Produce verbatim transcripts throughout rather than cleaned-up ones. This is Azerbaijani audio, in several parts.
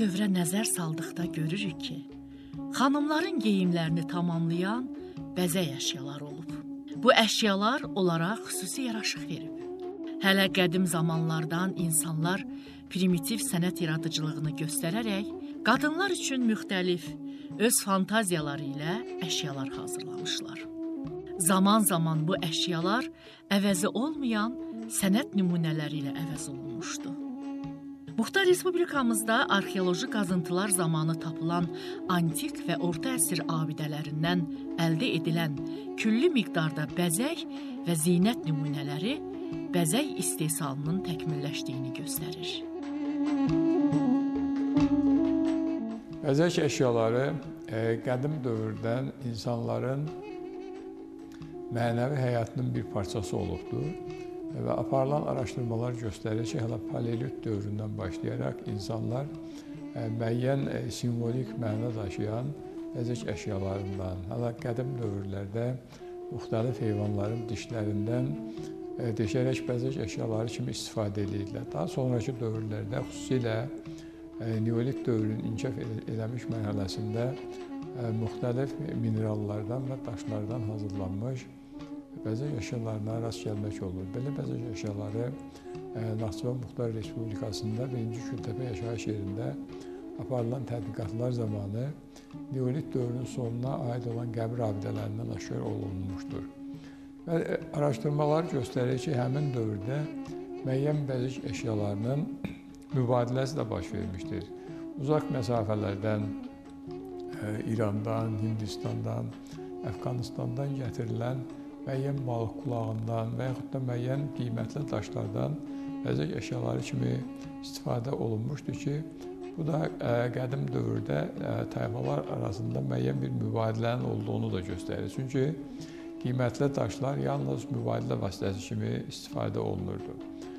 dövrə nəzər saldıqda görürük ki, xanımların geyimlərini tamamlayan bəzək əşyaları olub. Bu əşyalar onlara xüsusi yaraşıq verib. Hələ qədim zamanlardan insanlar primitiv sənət yaradıcılığını göstərərək qadınlar üçün müxtəlif, öz fantaziyaları ilə əşyalar hazırlamışlar. Zaman-zaman bu əşyalar əvəzi olmayan sənət nümunələri ilə əvəz olunmuşdu. Muxtar Respublikamızda arxeoloji qazıntılar zamanı tapılan antik və orta əsr abidələrindən əldə edilən külli miqdarda bəzək və zinət nümunələri bəzək istehsalının təkmilləşdiyini göstərir. Bəzək əşyaları qədim dövrdən insanların mənəvi həyatının bir parçası olubdur. Və aparılan araşdırmalar göstərir ki, hələ paleolit dövründən başlayaraq insanlar müəyyən simvolik məna daşıyan bəzək əşyalarından, hələ qədim dövrlərdə müxtəlif heyvanların dişlərindən deşərək bəzək əşyaları kimi istifadə edirlər. Daha sonraki dövrlərdə, xüsusilə neolit dövrünün inkişaf edilmiş mərhələsində müxtəlif minerallardan və daşlardan hazırlanmış bəzək əşyalarına rast gəlmək olur. Belə bəzək əşyaları Naxçıvan Muxtar Respublikasında birinci Kültəpə yaşayış yerində aparılan tədqiqatlar zamanı neolit dövrünün sonuna aid olan qəbir abidələrindən aşkar olunmuşdur. Və araşdırmalar göstərir ki, həmin dövrdə müəyyən bəzək əşyalarının mübadiləsi də baş vermişdir. Uzaq məsafələrdən, İrandan, Hindistandan, Əfqanistandan gətirilən müəyyən balıq qulağından və yaxud da müəyyən qiymətli daşlardan bəzək əşyaları kimi istifadə olunmuşdur ki, bu da qədim dövrdə tayfalar arasında müəyyən bir mübadilənin olduğunu da göstərir. Çünki qiymətli daşlar yalnız mübadilə vasitəsi kimi istifadə olunurdu.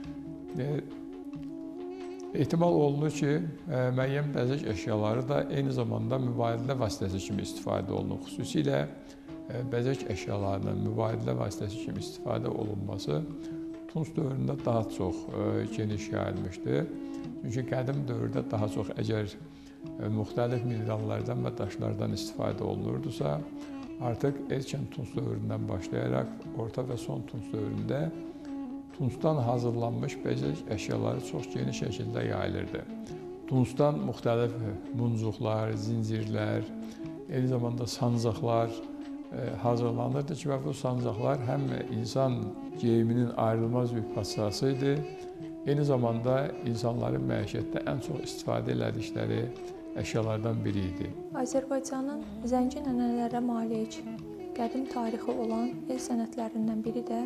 Ehtimal olunur ki, müəyyən bəzək əşyaları da eyni zamanda mübadilə vasitəsi kimi istifadə olunur. Xüsusilə bəzək əşyalarının mübadilə vasitəsi kimi istifadə olunması Tunc dövründə daha çox geniş yayılmışdır. Çünki qədim dövrdə daha çox əgər müxtəlif minerallardan və daşlardan istifadə olunurdusa, artıq erkən Tunc dövründən başlayaraq orta və son Tunc dövründə Tuncdan hazırlanmış bəzək əşyaları çox geniş şəkildə yayılırdı. Tuncdan müxtəlif muncuqlar, zincirlər, eyni zamanda sancaqlar hazırlanırdı ki, və bu sancaqlar həm insan geyiminin ayrılmaz bir parçası idi, eyni zamanda insanların məişətdə ən çox istifadə elədikləri əşyalardan biri idi. Azərbaycanın zəngin ənənələrə malik, qədim tarixi olan el sənətlərindən biri də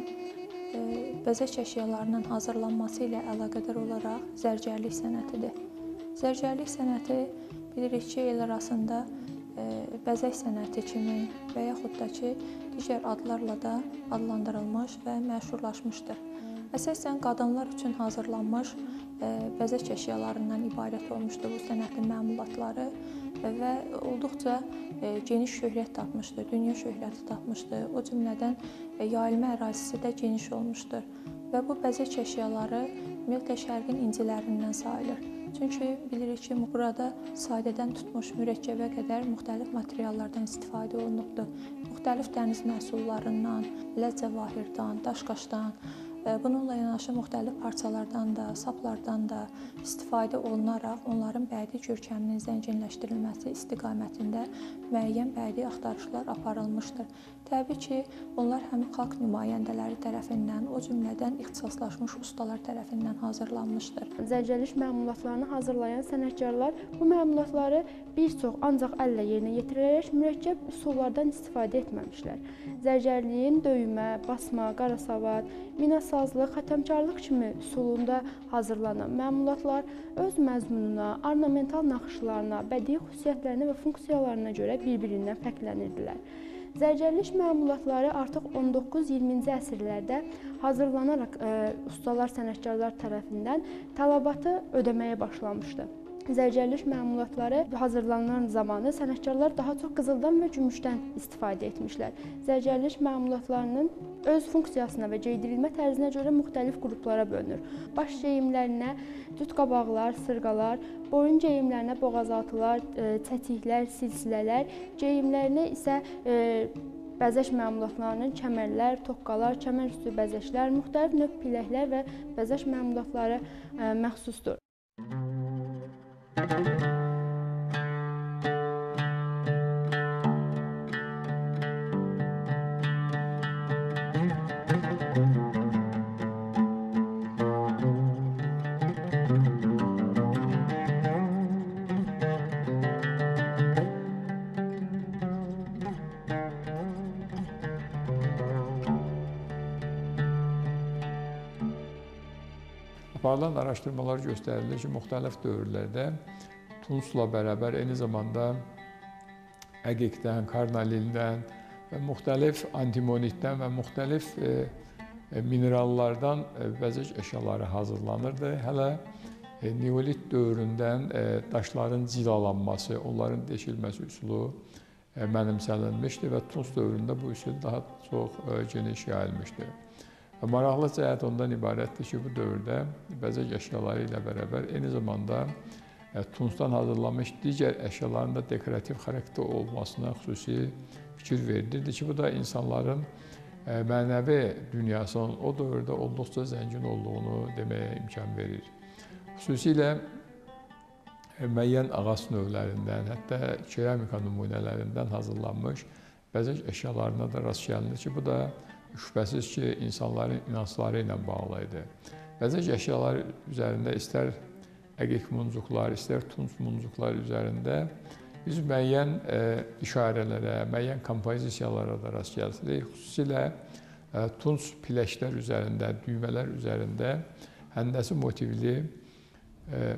bəzək əşyalarının hazırlanması ilə əlaqədar olaraq zərgərlik sənətidir. Zərgərlik sənəti bilirik ki, el arasında bəzək sənəti kimi və yaxud da ki, digər adlarla da adlandırılmış və məşhurlaşmışdır. Əsasən qadınlar üçün hazırlanmış bəzək əşyalarından ibarət olmuşdur bu sənətin məmulatları və olduqca geniş şöhrət tapmışdır, dünya şöhrəti tapmışdır. O cümlədən yayılma ərazisi də geniş olmuşdur və bu bəzək əşyaları ümumiyyətlə şərqin incilərindən sayılır. Çünki bilirik ki, burada sadədən tutmuş mürəkkəbə qədər müxtəlif materiallardan istifadə olunubdur. Müxtəlif dəniz məhsullarından, ləccəvahirdən, daşqaşdan, bununla yanaşı müxtəlif parçalardan da, saplardan da istifadə olunaraq onların bədii görkəminin zənginləşdirilməsi istiqamətində müəyyən bədii axtarışlar aparılmışdır. Təbii ki, onlar həm xalq nümayəndələri tərəfindən, o cümlədən ixtisaslaşmış ustalar tərəfindən hazırlanmışdır. Zərgərlik məmulatlarını hazırlayan sənətkarlar bu məmulatları bir çox ancaq əllə yerinə yetirilərək mürəkkəb üsullardan istifadə etməmişlər. Zərgərliyin döyümə, basma, qarasavad, minasazlıq, xətəmkarlıq kimi üsulunda hazırlanan məmulatlar öz məzmununa, ornamental naxışlarına, bədii xüsusiyyətlərinə və funksiyalarına görə bir-birindən fərqlənirdilər. Zərgərlik məmulatları artıq on doqquz iyirminci əsrlərdə hazırlanaraq e, ustalar, sənətkarlar tərəfindən tələbatı ödəməyə başlamışdı. Zərgərlik məmulatları hazırlanan zamanı sənətkarlar daha çox qızıldan və gümüşdən istifadə etmişlər. Zərgərlik məmulatlarının öz funksiyasına və geydirilmə tərzinə görə müxtəlif qruplara bölünür. Baş geyimlərinə cüt qabaqlar, sırğalar, boyun geyimlərinə boğazaltılar, çətiklər, silsilələr, geyimlərinə isə bəzək məmulatlarının kəmərlər, toqqalar, kəmərüstü bəzəklər, müxtəlif növ piləklər və bəzək məmulatları məxsusdur. Aparılan araşdırmalar göstərilir ki, müxtəlif dövrlərdə tunsla bərabər eyni zamanda əqiqdən, karnalildən və müxtəlif antimonitdən və müxtəlif e, e, minerallardan e, bəzək əşyaları hazırlanırdı. Hələ e, neolit dövründən e, daşların cilalanması, onların deşilməsi üsulu e, mənimsənilmişdi və tuns dövründə bu üsul daha çox e, geniş yayılmışdı. Maraqlı cəhət ondan ibarətdir ki, bu dövrdə bəzək əşyaları ilə bərabər eyni zamanda tunsdan hazırlanmış digər əşyaların da dekorativ xarakter olmasına xüsusi fikir verilirdi ki, bu da insanların mənəvi dünyasının o dövrdə olduqca zəngin olduğunu deməyə imkan verir. Xüsusilə müəyyən ağac növlərindən, hətta keramika nümunələrindən hazırlanmış bəzək əşyalarına da rast gəlinir ki, bu da şübhəsiz ki, insanların inancları ilə bağlı idi. Bəzək əşyalar üzərində istər əqiq muncuqlar, istər tunç muncuqlar üzərində biz müəyyən e, işarələrə, müəyyən kompozisiyalara da rast gəldik. Xüsusilə e, tunç piləklər üzərində, düymələr üzərində həndəsi motivli e,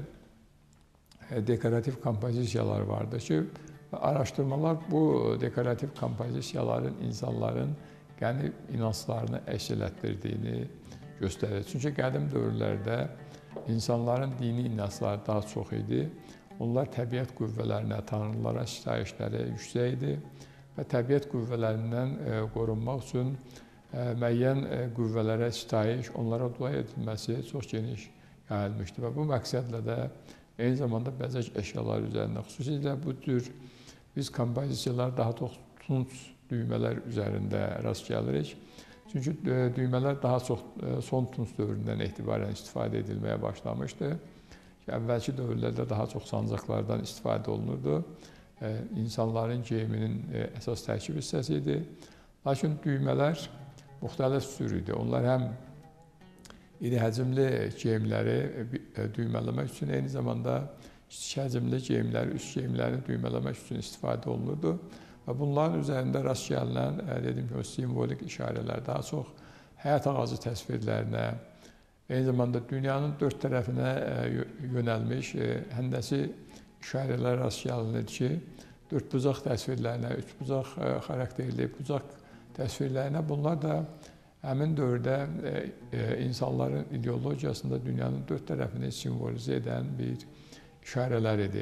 dekorativ kompozisiyalar vardı ki, araşdırmalar bu dekorativ kompozisiyaların insanların qədim inanclarını əks elətdirdiyini göstərir. Çünki qədim dövrlərdə insanların dini inancları daha çox idi. Onlar təbiət qüvvələrinə, tanrılara sitayişləri yüksək idi və təbiət qüvvələrindən qorunmaq üçün müəyyən qüvvələrə sitayiş, onlara dua edilməsi çox geniş yayılmışdı və bu məqsədlə də eyni zamanda bəzək əşyalar üzərində, xüsusilə bu cür biz kompozisiyalar daha çox tunç düymələr üzərində rast gəlirik. Çünki düymələr daha çox son tunç dövründən etibarən istifadə edilməyə başlamışdı. Əvvəlki dövrlərdə daha çox sancaqlardan istifadə olunurdu. İnsanların geyiminin əsas tərkib hissəsi idi. Lakin düymələr müxtəlif cür idi. Onlar həm iri həcmli geyimləri düymələmək üçün, eyni zamanda kiçik həcmli geyimləri, üst geyimlərini düymələmək üçün istifadə olunurdu. Və bunların üzərində rast gəlinən, dedim ki, o simvolik işarələr daha çox həyat ağacı təsvirlərinə, eyni zamanda dünyanın dörd tərəfinə yönəlmiş həndəsi işarələr rast gəlinir ki, dördbucaq təsvirlərinə, üçbucaq xarakterli bucaq təsvirlərinə, bunlar da həmin dövrdə insanların ideologiyasında dünyanın dörd tərəfini simvolizə edən bir işarələr idi.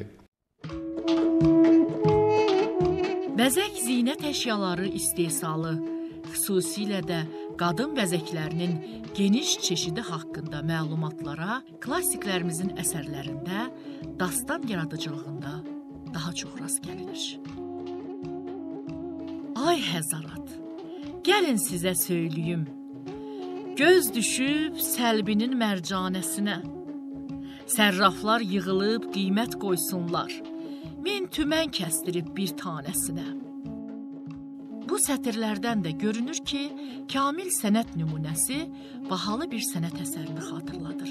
Bəzək zinət əşyaları istehsalı, xüsusilə də qadın bəzəklərinin geniş çeşidi haqqında məlumatlara klassiklərimizin əsərlərində, dastan yaradıcılığında daha çox rast gəlinir. Ay həzarat, gəlin sizə söyləyim, göz düşüb səlbinin mərcanəsinə, sərraflar yığılıb qiymət qoysunlar, min tümən kəsdirib bir tanəsinə. Bu sətirlərdən də görünür ki, kamil sənət nümunəsi bahalı bir sənət əsərini xatırladır.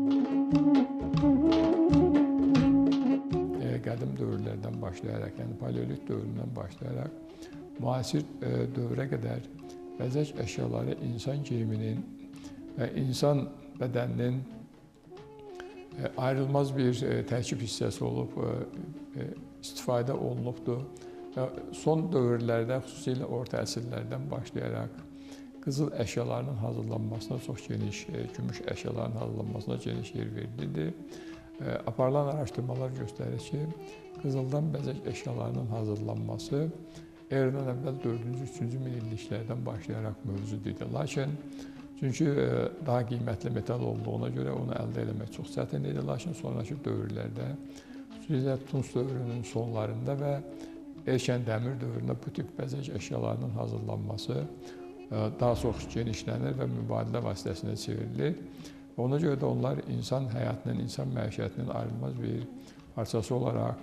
Qədim dövrlərdən başlayaraq, yəni paleolit dövründən başlayaraq, müasir dövrə qədər bəzək əşyaları insan geyiminin və insan bədəninin ayrılmaz bir tərkib hissəsi olub, istifadə olunubdur. Son dövrlərdə, xüsusilə orta əsrlərdən başlayaraq qızıl əşyalarının hazırlanmasına çox geniş, gümüş əşyalarının hazırlanmasına geniş yer verildi. Aparılan araşdırmalar göstərir ki, qızıldan bəzək əşyalarının hazırlanması eradan əvvəl dördüncü, üçüncü minilliklərdən başlayaraq mövcud idi. Lakin çünki daha qiymətli metal olduğuna görə onu əldə etmək çox çətin idi. Lakin sonrakı dövrlərdə, xüsusilə Tunc dövrünün sonlarında və erkən dəmir dövründə bu tip bəzək əşyalarının hazırlanması daha çox genişlənir və mübadilə vasitəsinə çevrilir. Ona görə də onlar insan həyatının, insan məişətinin ayrılmaz bir parçası olaraq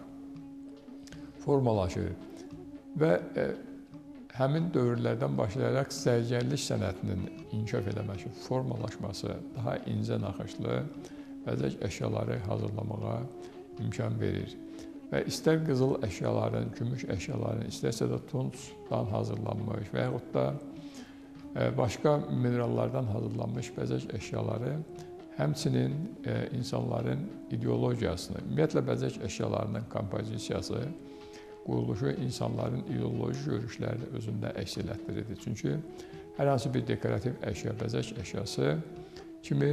formalaşır. Və e, həmin dövrlərdən başlayaraq zərgərlik sənətinin inkişaf eləməsi, formalaşması, daha incə naxışlı bəzək əşyaları hazırlamağa imkan verir. Və istər qızıl əşyaların, gümüş əşyaların, istərsə də tuncdan hazırlanmış və yaxud da başqa minerallardan hazırlanmış bəzək əşyaları həmçinin insanların ideologiyasını, ümumiyyətlə bəzək əşyalarının kompozisiyası, quruluşu insanların ideoloji görüşlərini özündə əks elətdirirdi. Çünki hər hansı bir dekorativ əşya, bəzək əşyası kimi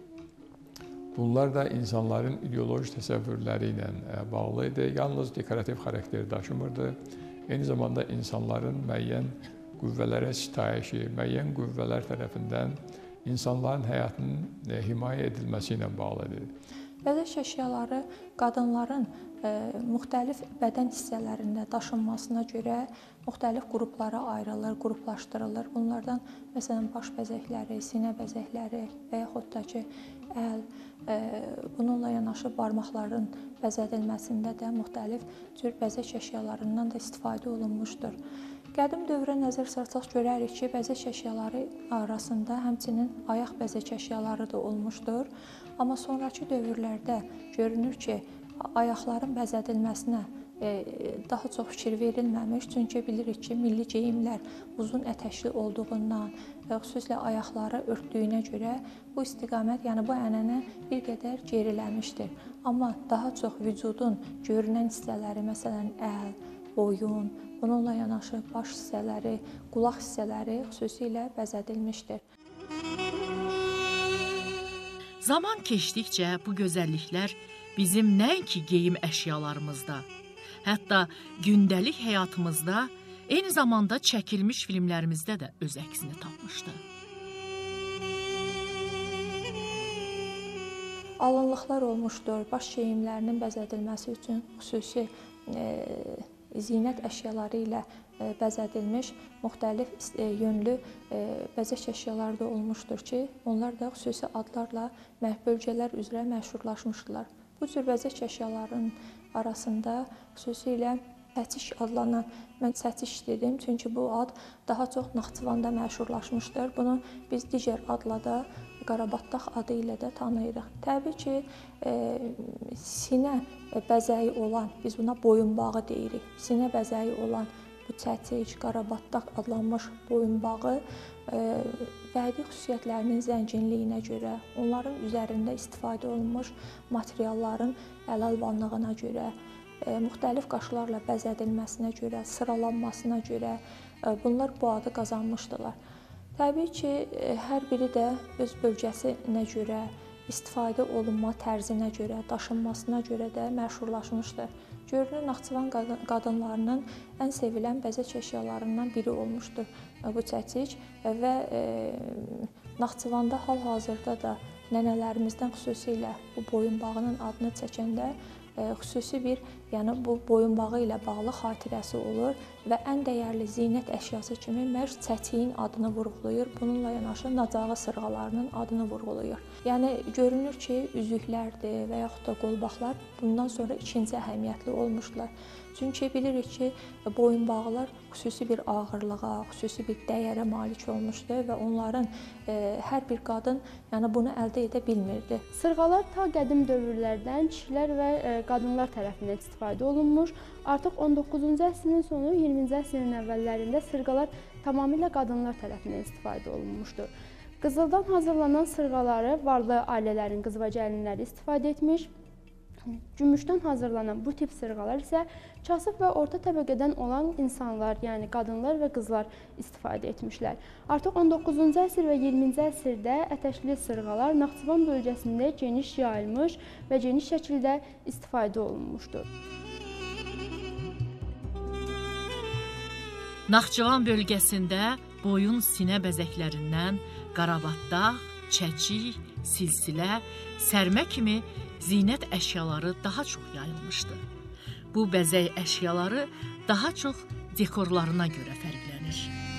bunlar da insanların ideoloji təsəvvürləri ilə bağlı idi. Yalnız dekorativ xarakteri daşımırdı. Eyni zamanda insanların müəyyən qüvvələrə sitayişi, müəyyən qüvvələr tərəfindən insanların həyatının himayə edilməsi ilə bağlıdır. Bəzək əşyaları qadınların e, müxtəlif bədən hissələrində daşınmasına görə müxtəlif qruplara ayrılır, qruplaşdırılır. Bunlardan məsələn baş bəzəkləri, sinə bəzəkləri və yaxud da ki əl, e, bununla yanaşı barmaqların bəzədilməsində də müxtəlif cür bəzək əşyalarından da istifadə olunmuşdur. Qədim dövrə nəzər salsaq görərik ki, bəzək əşyaları arasında həmçinin ayaq bəzək əşyaları da olmuşdur. Amma sonrakı dövrlərdə görünür ki, ayaqların bəzədilməsinə daha çox fikir verilməmiş. Çünki bilirik ki, milli geyimlər uzun ətəkli olduğundan, xüsusilə ayaqları örtdüyünə görə bu istiqamət, yəni bu ənənə bir qədər geriləmişdir. Amma daha çox vücudun görünən hissələri, məsələn əl, boyun, bununla yanaşı baş hissələri, qulaq hissələri xüsusilə bəzədilmişdir. Zaman keçdikcə bu gözəlliklər bizim nəinki geyim əşyalarımızda, hətta gündəlik həyatımızda, eyni zamanda çəkilmiş filmlərimizdə də öz əksini tapmışdı. Alınlıqlar olmuşdur, baş geyimlərinin bəzədilməsi üçün xüsusi e, zinət əşyaları ilə bəzədilmiş müxtəlif yönlü bəzək əşyaları da olmuşdur ki, onlar da xüsusi adlarla bölgələr üzrə məşhurlaşmışdılar. Bu cür bəzək əşyalarının arasında xüsusilə sətiş adlanan, mən sətiş dedim, çünki bu ad daha çox Naxçıvanda məşhurlaşmışdır. Bunu biz digər adla da Qarabağdaq adı ilə də tanıyırıq. Təbii ki, e, sinə bəzəyi olan, biz buna boyunbağı deyirik. Sinə bəzəyi olan bu çətik, Qarabağdaq adlanmış boyunbağı e, bədii xüsusiyyətlərinin zənginliyinə görə, onların üzərində istifadə olunmuş materialların əl-alvanlığına görə, e, müxtəlif qaşlarla bəzədilməsinə görə, sıralanmasına görə e, bunlar bu adı qazanmışdılar. Təbii ki, hər biri də öz bölgəsinə görə, istifadə olunma tərzinə görə, daşınmasına görə də məşhurlaşmışdır. Görünür, Naxçıvan qadınlarının ən sevilən bəzək əşyalarından biri olmuşdur bu çətik və e, Naxçıvanda hal-hazırda da nənələrimizdən xüsusilə bu boyunbağının adını çəkəndə e, xüsusi bir, yəni bu boyunbağı ilə bağlı xatirəsi olur və ən dəyərli zinət əşyası kimi məhz çətiyin adını vurğulayır. Bununla yanaşı nacağı sırğalarının adını vurğulayır. Yəni görünür ki, üzüklərdir və yaxud da qolbaqlar bundan sonra ikinci əhəmiyyətli olmuşlar. Çünki bilirik ki, boyunbağlar xüsusi bir ağırlığa, xüsusi bir dəyərə malik olmuşdur və onların e, hər bir qadın yəni bunu əldə edə bilmirdi. Sırğalar ta qədim dövrlərdən kişilər və e, qadınlar tərəfindən istifadə olunmuş. Artıq on doqquzuncu əsrin sonu, iyirminci əsrin əvvəllərində sırğalar tamamilə qadınlar tərəfindən istifadə olunmuşdur. Qızıldan hazırlanan sırğaları varlı ailələrin qız və gəlinləri istifadə etmiş. Gümüşdən hazırlanan bu tip sırğalar isə kasıb və orta təbəqədən olan insanlar, yəni qadınlar və qızlar istifadə etmişlər. Artıq on doqquzuncu əsr və iyirminci əsrdə ətəkli sırğalar Naxçıvan bölgəsində geniş yayılmış və geniş şəkildə istifadə olunmuşdur. Naxçıvan bölgəsində boyun sinə bəzəklərindən qarabatdaq, çəçik, silsilə, sərmə kimi zinət əşyaları daha çox yayılmışdı. Bu bəzək əşyaları daha çox dekorlarına görə fərqlənir.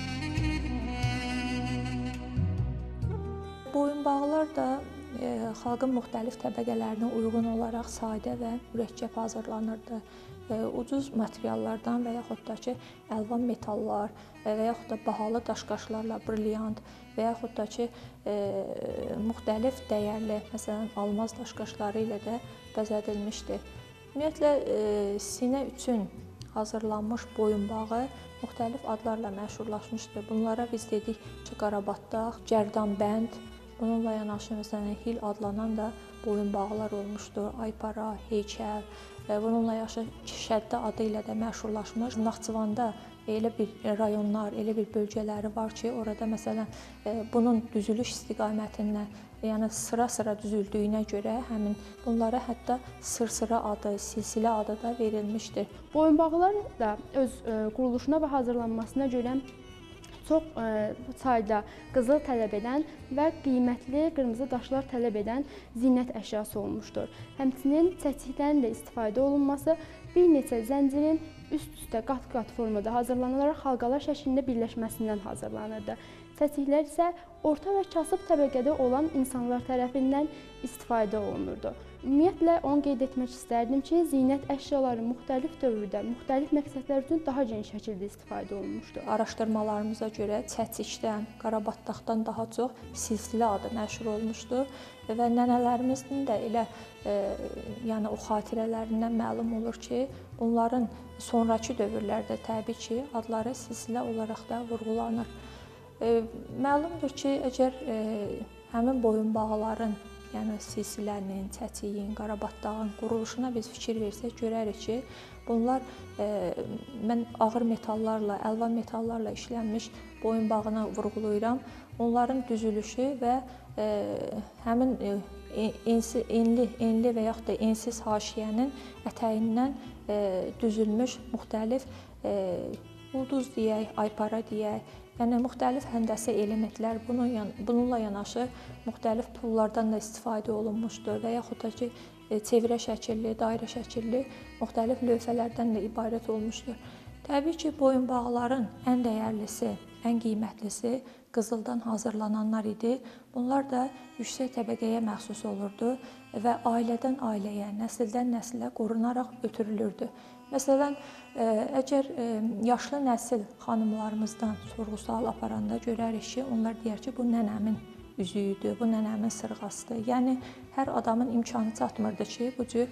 Boyunbağlar da e, xalqın müxtəlif təbəqələrinə uyğun olaraq sadə və mürəkkəb hazırlanırdı. E, ucuz materiallardan və yaxud da ki, əlvan metallar və yaxud da bahalı daşqaşlarla, brilyant və yaxud da ki, e, müxtəlif dəyərli, məsələn, almaz daşqaşları ilə də bəzədilmişdi. Ümumiyyətlə, e, sinə üçün hazırlanmış boyunbağı müxtəlif adlarla məşhurlaşmışdı. Bunlara biz dedik ki, qarabatdaq, cərdanbənd, bununla yanaşı məsələn hil adlanan da boyunbağlar olmuşdu, aypara, heykəl. Bununla yanaşı Şəddə adı ilə də məşhurlaşmış. Naxçıvanda elə bir rayonlar, elə bir bölgələri var ki, orada məsələn bunun düzülüş istiqamətindən, yəni sıra-sıra düzüldüyünə görə həmin bunlara hətta sırsıra adı, silsilə adı da verilmişdir. Boyunbağlar da öz quruluşuna və hazırlanmasına görə çox sayda qızıl tələb edən və qiymətli qırmızı daşlar tələb edən zinət əşyası olmuşdur. Həmçinin çəçikdən də istifadə olunması bir neçə zəncirin üst-üstə qat-qat formada hazırlanılaraq halqalar şəklində birləşməsindən hazırlanırdı. Çəçiklər isə orta və kasıb təbəqədə olan insanlar tərəfindən istifadə olunurdu. Ümumiyyətlə, onu qeyd etmək istərdim ki, zinət əşyaları müxtəlif dövrdə, müxtəlif məqsədlər üçün daha geniş şəkildə istifadə olunmuşdur. Araşdırmalarımıza görə çəçikdən, qarabatdaqdan daha çox silsilə adı məşhur olmuşdur və nənələrimizin də elə e, yəni o xatirələrindən məlum olur ki, bunların sonrakı dövrlərdə təbii ki, adları silsilə olaraq da vurğulanır. E, məlumdur ki, əgər e, həmin boyunbağların, yəni silsilənin, çəçiyin, qarabatdağın quruluşuna biz fikir versək, görərik ki, bunlar e, mən ağır metallarla, əlvan metallarla işlənmiş boyunbağını vurğulayıram. Onların düzülüşü və e, həmin e, ensi, enli, enli və yaxud da ensiz haşiyənin ətəyindən e, düzülmüş müxtəlif e, ulduz deyək, aypara deyək, yəni müxtəlif həndəsə elementlər, bunun, bununla yanaşı müxtəlif pullardan da istifadə olunmuşdur və yaxud da ki, çevrə şəkilli, dairə şəkilli müxtəlif lövhələrdən də ibarət olmuşdur. Təbii ki, boyunbağların ən dəyərlisi, ən qiymətlisi qızıldan hazırlananlar idi. Bunlar da yüksək təbəqəyə məxsus olurdu və ailədən ailəyə, nəsildən nəsilə qorunaraq ötürülürdü. Məsələn, əgər yaşlı nəsil xanımlarımızdan sorğu-sual aparanda görərik ki, onlar deyər ki, bu nənəmin üzüyüdür, bu nənəmin sırğasıdır. Yəni, hər adamın imkanı çatmırdı ki, bu cür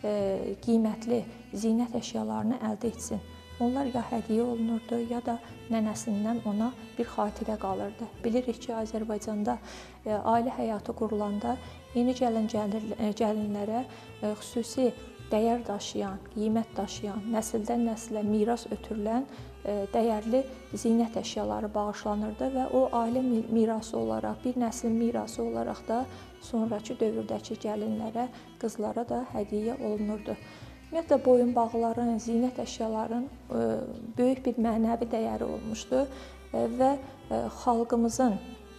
qiymətli zinət əşyalarını əldə etsin. Onlar ya hədiyyə olunurdu, ya da nənəsindən ona bir xatirə qalırdı. Bilirik ki, Azərbaycanda ailə həyatı qurulanda yeni gəlin gəlinlərə xüsusi dəyər daşıyan, qiymət daşıyan, nəsildən nəsilə miras ötürülən dəyərli zinət əşyaları bağışlanırdı və o ailə mirası olaraq, bir nəslin mirası olaraq da sonrakı dövrdəki gəlinlərə, qızlara da hədiyyə olunurdu. Ümumiyyətlə, boyunbağların, zinət əşyaların böyük bir mənəvi dəyəri olmuşdu və xalqımızın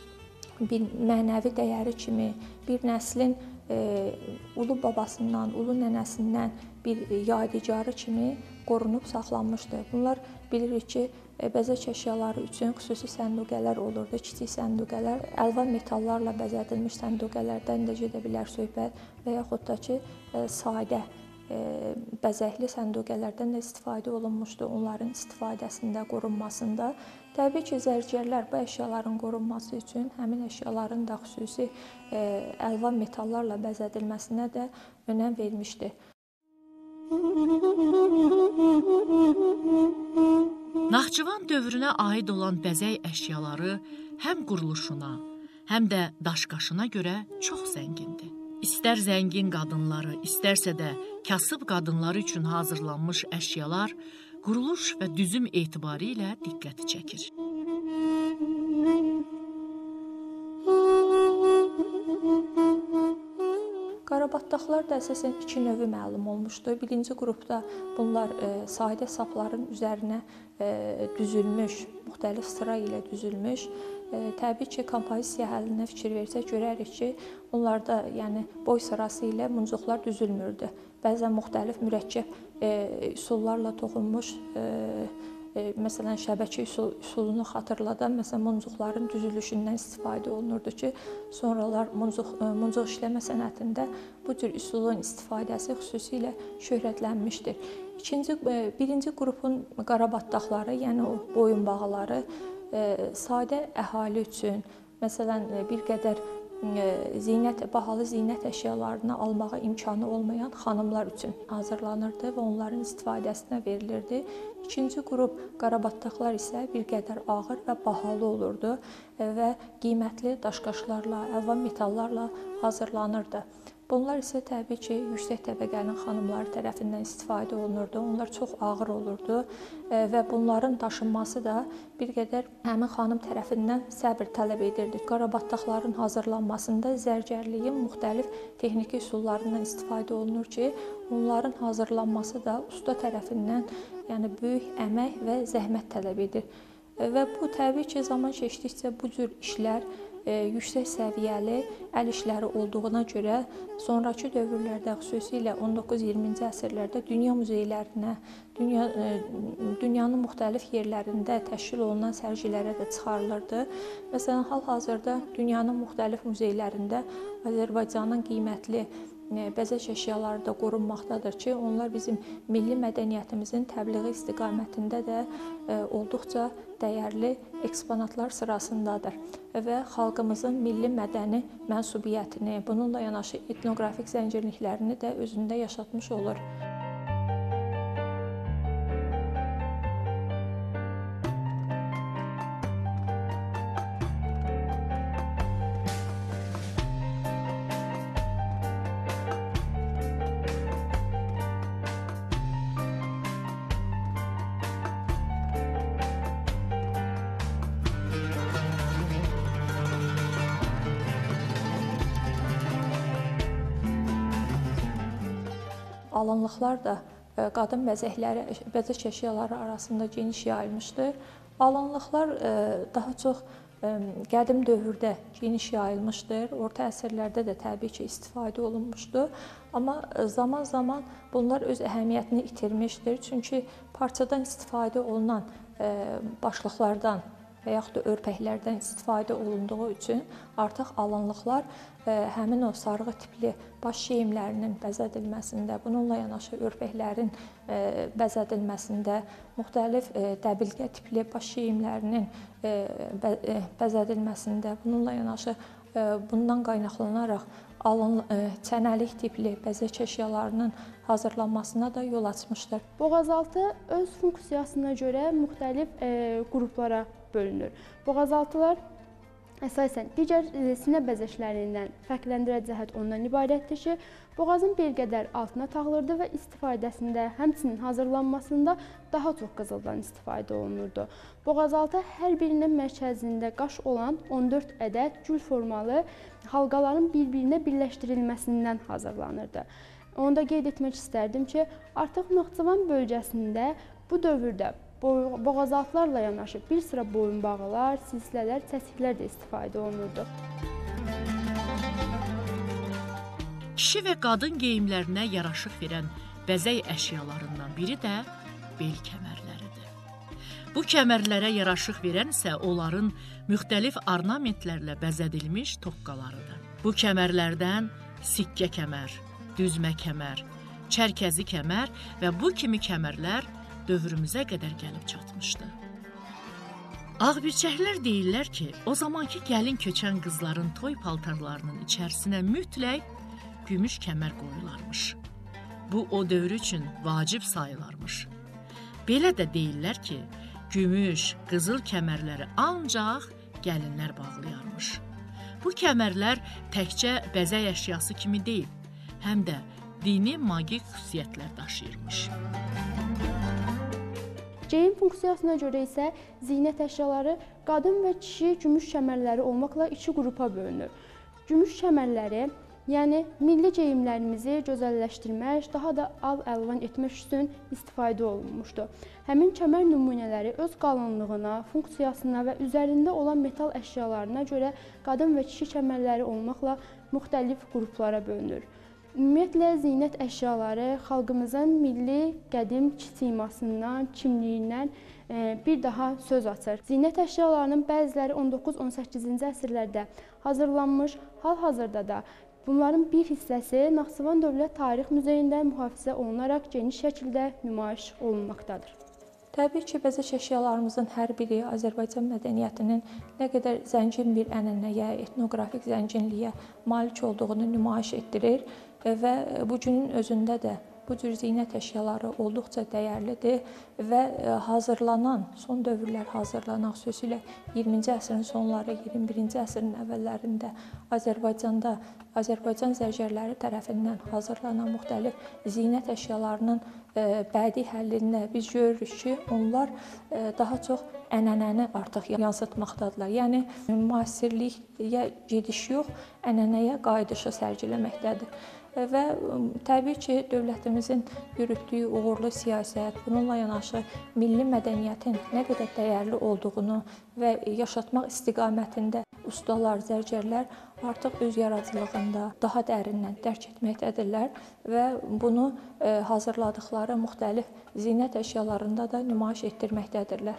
bir mənəvi dəyəri kimi, bir nəslin ulu babasından, ulu nənəsindən bir yadigarı kimi qorunub saxlanmışdı. Bunlar bilirik ki, bəzək əşyaları üçün xüsusi sənduqələr olurdu, kiçik sənduqələr. Əlvan metallarla bəzədilmiş sənduqələrdən də gedə bilər söhbət və yaxud da ki, sadə bəzəkli sənduqələrdən də istifadə olunmuşdu onların istifadəsində, qorunmasında. Təbii ki, zərgərlər bu əşyaların qorunması üçün həmin əşyaların da xüsusi əlvan metallarla bəzədilməsinə də önəm vermişdi. Naxçıvan dövrünə aid olan bəzək əşyaları həm quruluşuna, həm də daşqaşına görə çox zəngindir. İstər zəngin qadınları, istərsə də kasıb qadınları üçün hazırlanmış əşyalar quruluş və düzüm etibarı ilə diqqəti çəkir. Qarabağdakılar da əsasən iki növü məlum olmuşdu. Birinci qrupda bunlar e, sadə sapların üzərinə e, düzülmüş, müxtəlif sıra ilə düzülmüş. E, təbii ki, kompozisiya həllinə fikir versək görərik ki, onlarda yəni boy sırası ilə muncuqlar düzülmürdü. Bəzən müxtəlif mürəkkəb e, üsullarla toxunmuş, e, e, məsələn şəbəkə üsul, üsulunu xatırladan məsələn muncuqların düzülüşündən istifadə olunurdu ki, sonralar muncuq, e, muncuq işləmə sənətində bu cür üsulun istifadəsi xüsusilə şöhrətlənmişdir. İkinci, e, birinci qrupun Qarabağdakıları, yəni o boyunbağıları e, sadə əhali üçün, məsələn bir qədər zinət, bahalı zinət əşyalarını almağa imkanı olmayan xanımlar üçün hazırlanırdı və onların istifadəsinə verilirdi. İkinci qrup Qarabağdakılar isə bir qədər ağır və bahalı olurdu və qiymətli daşqaşlarla, əlvan metallarla hazırlanırdı. Bunlar isə təbii ki, yüksək təbəqənin xanımları tərəfindən istifadə olunurdu. Onlar çox ağır olurdu və bunların daşınması da bir qədər həmin xanım tərəfindən səbr tələb edirdi. Qarabağdakıların hazırlanmasında zərgərliyin müxtəlif texniki üsullarından istifadə olunur ki, onların hazırlanması da usta tərəfindən yəni böyük əmək və zəhmət tələb edir. Və bu təbii ki, zaman keçdikcə bu cür işlər yüksək səviyyəli əl işləri olduğuna görə sonrakı dövrlərdə, xüsusilə on doqquz iyirminci əsrlərdə dünya muzeylərinə, dünya, dünyanın müxtəlif yerlərində təşkil olunan sərgilərə də çıxarılırdı. Məsələn, hal-hazırda dünyanın müxtəlif muzeylərində Azərbaycanın qiymətli bəzək əşyaları da qorunmaqdadır ki, onlar bizim milli mədəniyyətimizin təbliği istiqamətində də olduqca dəyərli eksponatlar sırasındadır və xalqımızın milli mədəni mənsubiyyətini, bununla yanaşı etnoqrafik zəncirliklərini də özündə yaşatmış olur. Alınlıqlar da qadın bəzəkləri, bəzək əşyaları arasında geniş yayılmışdır. Alınlıqlar daha çox qədim dövrdə geniş yayılmışdır. Orta əsrlərdə də təbii ki, istifadə olunmuşdur. Amma zaman-zaman bunlar öz əhəmiyyətini itirmişdir. Çünki parçadan istifadə olunan başlıqlardan və yaxud da örpəklərdən istifadə olunduğu üçün artıq alınlıqlar həmin o sarğı tipli baş geyimlərinin bəzədilməsində, bununla yanaşı örpəklərin bəzədilməsində, müxtəlif dəbilqə tipli baş geyimlərinin bəzədilməsində, bununla yanaşı bundan qaynaqlanaraq alın, çənəlik tipli bəzək əşyalarının hazırlanmasına da yol açmışdır. Boğazaltı öz funksiyasına görə müxtəlif qruplara bölünür. Boğazaltılar əsasən digər sinə bəzəklərindən fərqləndirən cəhət ondan ibarətdir ki, boğazın bir qədər altına tağılırdı və istifadəsində, həmçinin hazırlanmasında daha çox qızıldan istifadə olunurdu. Boğazaltı hər birinin mərkəzində qaş olan on dörd ədəd gül formalı halqaların bir-birinə birləşdirilməsindən hazırlanırdı. Onu da qeyd etmək istərdim ki, artıq Naxçıvan bölgəsində bu dövrdə boğazaltılarla yanaşı bir sıra boyunbağılar, silsilələr, çəsiklər də istifadə olunurdu. Kişi və qadın geyimlərinə yaraşıq verən bəzək əşyalarından biri də bel kəmərləridir. Bu kəmərlərə yaraşıq verən isə onların müxtəlif ornamentlərlə bəzədilmiş toqqalarıdır. Bu kəmərlərdən sikkə kəmər, düzmə kəmər, çərkəzi kəmər və bu kimi kəmərlər dövrümüzə qədər gəlib çatmışdı. Ağbirçəklər deyirlər ki, o zamanki gəlin köçən qızların toy paltarlarının içərisinə mütləq gümüş kəmər qoyularmış. Bu, o dövr üçün vacib sayılarmış. Belə də deyirlər ki, gümüş, qızıl kəmərləri ancaq gəlinlər bağlayarmış. Bu kəmərlər təkcə bəzək əşyası kimi deyil, həm də dini magik xüsusiyyətlər daşıyırmış. Geyim funksiyasına görə isə zinət əşyaları qadın və kişi gümüş kəmərləri olmaqla iki qrupa bölünür. Gümüş kəmərləri Yəni milli geyimlərimizi gözəlləşdirmək, daha da al-əlvan etmək üçün istifadə olunmuşdu. Həmin kəmər nümunələri öz qalınlığına, funksiyasına və üzərində olan metal əşyalarına görə qadın və kişi kəmərləri olmaqla müxtəlif qruplara bölünür. Ümumiyyətlə, zinət əşyaları xalqımızın milli qədim simasından, kimliyindən bir daha söz açır. Zinət əşyalarının bəziləri on doqquz on səkkizinci əsrlərdə hazırlanmış, hal-hazırda da bunların bir hissəsi Naxçıvan Dövlət Tarix Muzeyində mühafizə olunaraq geniş şəkildə nümayiş olunmaqdadır. Təbii ki, bəzək əşyalarımızın hər biri Azərbaycan mədəniyyətinin nə qədər zəngin bir ənənəyə, etnoqrafik zənginliyə malik olduğunu nümayiş etdirir və bu günün özündə də bu cür zinət əşyaları olduqca dəyərlidir və hazırlanan, son dövrlər hazırlanan, xüsusilə iyirminci əsrin sonları, iyirmi birinci əsrin əvvəllərində Azərbaycanda Azərbaycan zərgərləri tərəfindən hazırlanan müxtəlif zinət əşyalarının bədii həllində biz görürük ki, onlar daha çox ənənəni artıq yansıtmaqdadırlar. Yəni, müasirliyə gediş yox, ənənəyə qayıdışı sərgiləməkdədir. Və təbii ki, dövlətimizin yürütdüyü uğurlu siyasət, bununla yanaşı milli mədəniyyətin nə qədər dəyərli olduğunu və yaşatmaq istiqamətində ustalar, zərgərlər artıq öz yaradıcılığında daha dərindən dərk etməkdədirlər və bunu hazırladıkları müxtəlif zinət əşyalarında da nümayiş etdirməkdədirlər.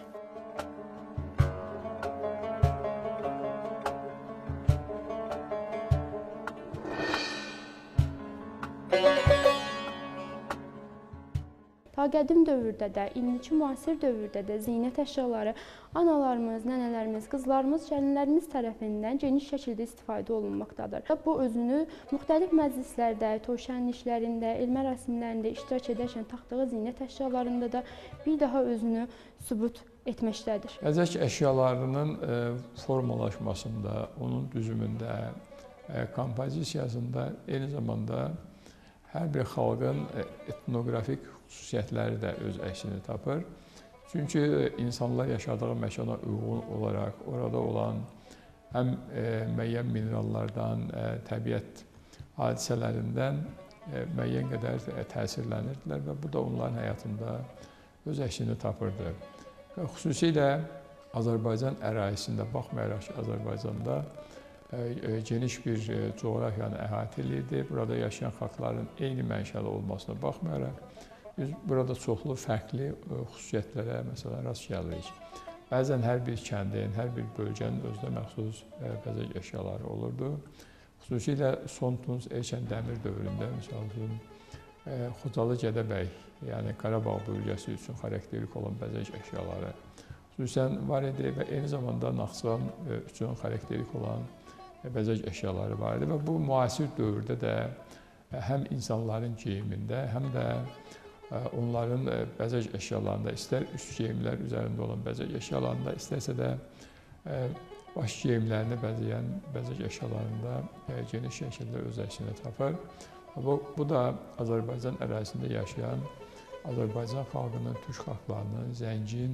Ta qədim dövrdə də, indiki müasir dövrdə də zinət əşyaları analarımız, nənələrimiz, qızlarımız, gəlinlərimiz tərəfindən geniş şəkildə istifadə olunmaqdadır. Bu özünü müxtəlif məclislərdə, toy şənliklərində, el mərasimlərində iştirak edərkən taxdığı zinət əşyalarında da bir daha özünü sübut etməkdədir. Bəzək əşyalarının formalaşmasında, onun düzümündə, kompozisiyasında eyni zamanda hər bir xalqın etnoqrafik xüsusiyyətləri də öz əksini tapır. Çünki insanlar yaşadığı məkana uyğun olaraq orada olan həm müəyyən minerallardan, təbiət hadisələrindən müəyyən qədər təsirlənirdilər və bu da onların həyatında öz əksini tapırdı. Və xüsusilə Azərbaycan ərazisində, baxmayaraq ki, Azərbaycanda geniş bir coğrafiyanı əhatə edirdi. Burada yaşayan xalqların eyni mənşəli olmasına baxmayaraq, biz burada çoxlu fərqli xüsusiyyətlərə məsələn rast gəlirik. Bəzən hər bir kəndin, hər bir bölgənin özünə məxsus bəzək əşyaları olurdu. Xüsusilə Son Tunc Erkən Dəmir dövründə, məsəl üçün, Xocalı Gədəbəy, yəni Qarabağ bölgəsi üçün xarakterik olan bəzək əşyaları xüsusən var idi və eyni zamanda Naxçıvan üçün xarakterik olan bəzək əşyaları var idi və bu müasir dövrdə də həm insanların geyimində, həm də onların bəzək əşyalarında, istər üst geyimlər üzərində olan bəzək əşyalarında, istərsə də baş geyimlərini bəzəyən bəzək əşyalarında geniş şəkildə öz əksini tapır. Bu, bu da Azərbaycan ərazisində yaşayan Azərbaycan xalqının, türk xalqlarının zəngin,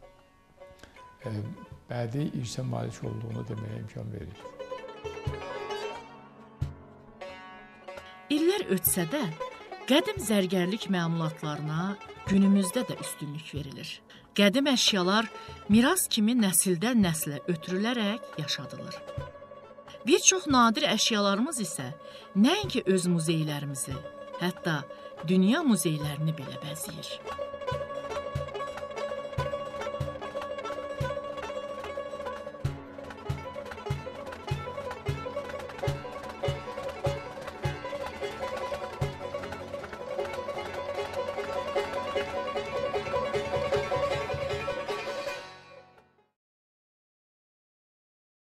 bədii irsə malik olduğunu deməyə imkan verir. İllər ötsə də, qədim zərgərlik məmulatlarına günümüzdə də üstünlük verilir. Qədim əşyalar miras kimi nəsildən nəslə ötürülərək yaşadılır. Bir çox nadir əşyalarımız isə nəinki öz muzeylərimizi, hətta dünya muzeylərini belə bəzəyir.